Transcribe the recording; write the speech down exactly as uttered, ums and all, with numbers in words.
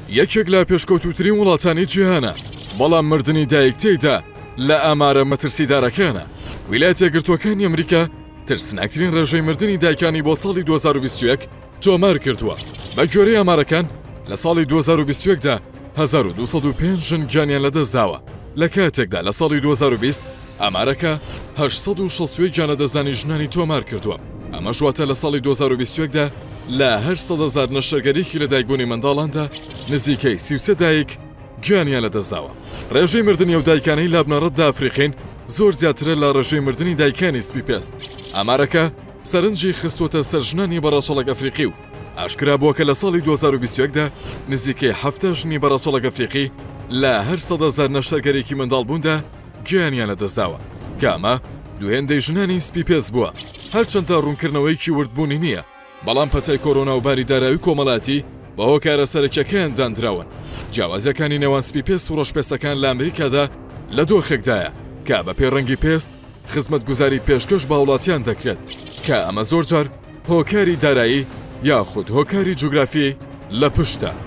یەکێک لە پێشکەوتوترین وڵاتانی جیهانە، بەڵام مردنی دایک تێیدا لە ئامارە مەترسیدارەکانە. ویلایەتە یەکگرتووەکانی ئەمریکا ترسناکترین ڕێژەی مردنی دایکانی بۆ ساڵی دوو هەزار و بیست و یەک تۆمار کردووە. بە گوێرەی ئامارەکان لە ساڵی دوو هەزار و بیست و یەکدا هەزار و دوو سەد و پێنج ژن گیانیان لەدەستداوە، لە کاتێکدا لە ساڵی دوو هەزار و بیست ئامارەکە هەشت سەد و شەست و یەک گیانەدەستدانی ژنانی تۆمار کردووە. ئەمە ژواتە لە ساڵی دوو هەزار و بیست و یەکدا لە هەشت سەد هەزار نەشتەرگەرێکی لە دایکبوونی منداڵاندا نزیکەی سی و سێ دایک گیانیان لەدەستداوە. ڕێژەی مردنی ئەو دایکانەی لە بنەڕەتدا ئەفریقین زۆر زیاترە لە ڕێژەی مردنی دایکانی سپی پێست. ئامارەکە سەرنجی خستوتە سەر ژنانی بەڕەچەڵک ئەفریقی و ئاشکرا بووە کە لە ساڵی دوو هەزار و بیست و یەکدا نزیکەی هەفتە ژنی بەڕەچەڵک ئەفریقی لە هەر سەد هەزار نەشتەرگەرێکی منداڵبووندا گیانیان لەدەستداوە، کە ئەمە دوهێندەی ژنانی سپی پێست بووە. هەرچەندە ڕوونکردنەوەیکی وردبوونی نییە، بەڵام پەتای کۆرۆنا و باری داراوی کۆمەڵاتی بە هۆکارە سەرەکیەکەیان دانراون. جیاوازیەکانی نێوان سپی پێست و ڕۆژپێستەکان لە ئەمریکادا لە دۆخێکدایە کە بە پێڕەنگی پێست خزمەتگوزاری پێشکەش بە وڵاتیان دەکرێت، کە ئەمە زۆرجار هۆکاری دارایی یاخود هۆکاری جوگرافی لە پشتە.